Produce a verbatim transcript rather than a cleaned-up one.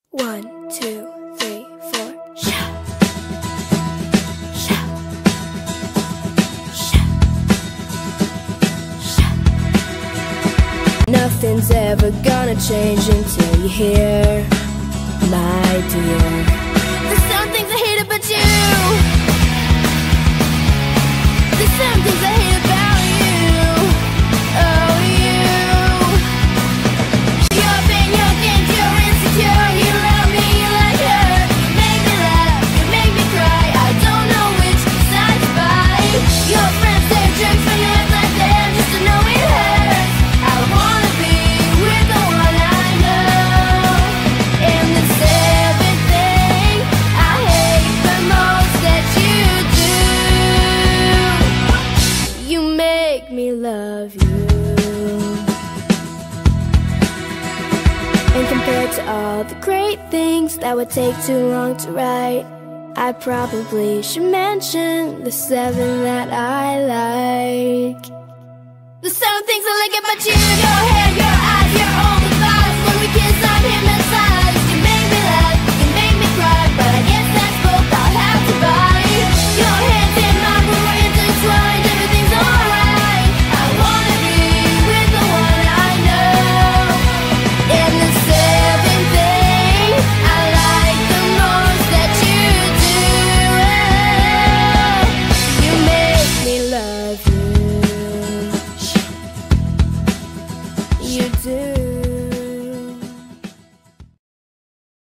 One, two, three, four. Shout. Shout. Shout. Shout. Nothing's ever gonna change until you hear, my dear. There's some things I hate about you. There's some things I hate about you. Oh, you. You're being your games, you're insecure. You love me, you like her. You make me laugh, you make me cry. I don't know which side to buy. Your friends, they're jerks when you act like them, just to know it hurts. I wanna be with the one I know. And there's everything I hate the most that you do. You make me love you. And compared to all the great things that would take too long to write, I probably should mention the seven that I like. The seven things I like about you.